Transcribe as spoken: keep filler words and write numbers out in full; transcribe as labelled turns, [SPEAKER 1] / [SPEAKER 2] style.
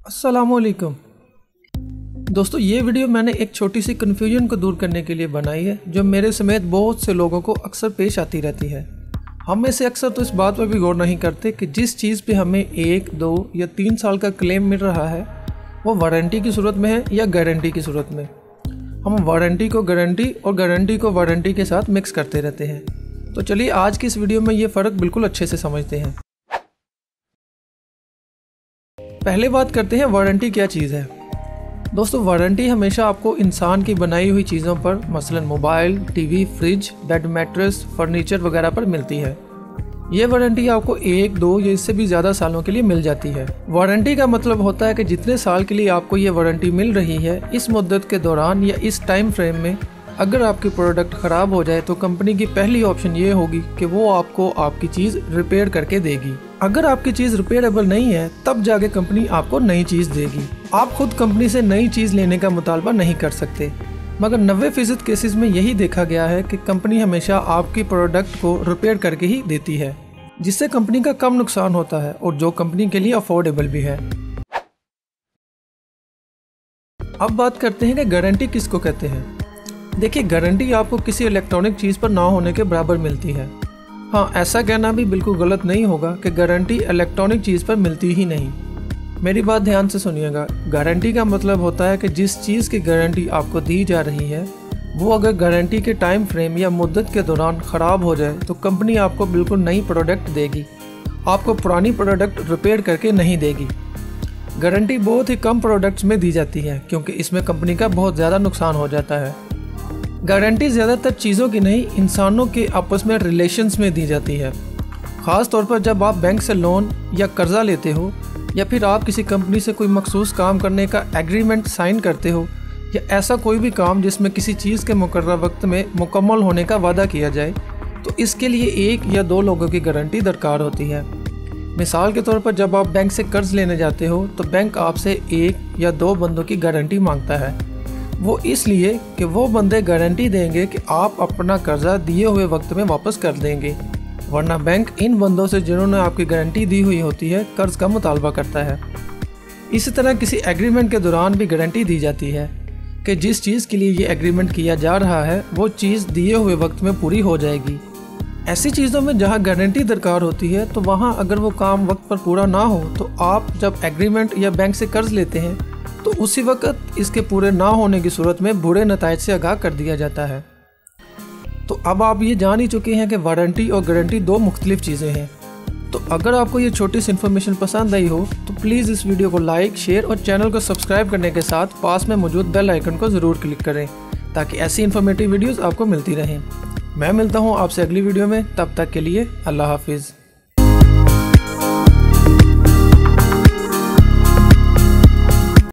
[SPEAKER 1] अस्सलामुअलैकुम दोस्तों, ये वीडियो मैंने एक छोटी सी कन्फ्यूजन को दूर करने के लिए बनाई है जो मेरे समेत बहुत से लोगों को अक्सर पेश आती रहती है। हम में से अक्सर तो इस बात पर भी गौर नहीं करते कि जिस चीज़ पे हमें एक दो या तीन साल का क्लेम मिल रहा है वो वारंटी की सूरत में है या गारंटी की सूरत में। हम वारंटी को गारंटी और गारंटी को वारंटी के साथ मिक्स करते रहते हैं। तो चलिए आज की इस वीडियो में ये फ़र्क बिल्कुल अच्छे से समझते हैं। पहले बात करते हैं वारंटी क्या चीज़ है। दोस्तों, वारंटी हमेशा आपको इंसान की बनाई हुई चीज़ों पर, मसलन mobile, TV, fridge, bed, mattress, furniture वगैरह पर मिलती है। ये वारंटी आपको एक, दो या इससे भी ज़्यादा सालों के लिए मिल जाती है। वारंटी का मतलब होता है कि जितने साल के लिए आपको ये वारंटी मिल रही है, इस मुद्दत के दौरान या इस टाइम फ्रेम में अगर आपकी प्रोडक्ट ख़राब हो जाए तो कंपनी की पहली ऑप्शन ये होगी कि वो आपको आपकी चीज़ रिपेयर करके देगी। अगर आपकी चीज़ रिपेयरेबल नहीं है तब जाके कंपनी आपको नई चीज़ देगी। आप खुद कंपनी से नई चीज़ लेने का मुतालबा नहीं कर सकते, मगर नब्बे फीसद केसेस में यही देखा गया है कि कंपनी हमेशा आपकी प्रोडक्ट को रिपेयर करके ही देती है, जिससे कंपनी का कम नुकसान होता है और जो कंपनी के लिए अफोर्डेबल भी है। अब बात करते हैं कि गारंटी किसको कहते हैं। देखिए, गारंटी आपको किसी इलेक्ट्रॉनिक चीज़ पर ना होने के बराबर मिलती है। हाँ, ऐसा कहना भी बिल्कुल गलत नहीं होगा कि गारंटी इलेक्ट्रॉनिक चीज़ पर मिलती ही नहीं। मेरी बात ध्यान से सुनिएगा। गारंटी का मतलब होता है कि जिस चीज़ की गारंटी आपको दी जा रही है वो अगर गारंटी के टाइम फ्रेम या मुद्दत के दौरान ख़राब हो जाए तो कंपनी आपको बिल्कुल नई प्रोडक्ट देगी, आपको पुरानी प्रोडक्ट रिपेयर करके नहीं देगी। गारंटी बहुत ही कम प्रोडक्ट्स में दी जाती है क्योंकि इसमें कंपनी का बहुत ज़्यादा नुकसान हो जाता है। गारंटी ज़्यादातर चीज़ों की नहीं, इंसानों के आपस में रिलेशंस में दी जाती है। ख़ास तौर पर जब आप बैंक से लोन या कर्ज़ा लेते हो या फिर आप किसी कंपनी से कोई मखसूस काम करने का एग्रीमेंट साइन करते हो या ऐसा कोई भी काम जिसमें किसी चीज़ के मुकर्रर वक्त में मुकम्मल होने का वादा किया जाए, तो इसके लिए एक या दो लोगों की गारंटी दरकार होती है। मिसाल के तौर पर जब आप बैंक से कर्ज़ लेने जाते हो तो बैंक आपसे एक या दो बंदों की गारंटी मांगता है। वो इसलिए कि वो बंदे गारंटी देंगे कि आप अपना कर्जा दिए हुए वक्त में वापस कर देंगे, वरना बैंक इन बंदों से जिन्होंने आपकी गारंटी दी हुई होती है कर्ज का मुतालबा करता है। इसी तरह किसी एग्रीमेंट के दौरान भी गारंटी दी जाती है कि जिस चीज़ के लिए ये एग्रीमेंट किया जा रहा है वो चीज़ दिए हुए वक्त में पूरी हो जाएगी। ऐसी चीज़ों में जहाँ गारंटी दरकार होती है तो वहाँ अगर वो काम वक्त पर पूरा ना हो तो आप जब एग्रीमेंट या बैंक से कर्ज लेते हैं तो उसी वक्त इसके पूरे ना होने की सूरत में बुरे नताइज से आगाह कर दिया जाता है। तो अब आप ये जान ही चुके हैं कि वारंटी और गारंटी दो मुख्तलिफ चीज़ें हैं। तो अगर आपको ये छोटी सी इन्फॉर्मेशन पसंद आई हो तो प्लीज़ इस वीडियो को लाइक, शेयर और चैनल को सब्सक्राइब करने के साथ पास में मौजूद बेल आइकन को ज़रूर क्लिक करें ताकि ऐसी इन्फॉर्मेटिव वीडियोज़ आपको मिलती रहें। मैं मिलता हूँ आपसे अगली वीडियो में, तब तक के लिए अल्लाह हाफिज़।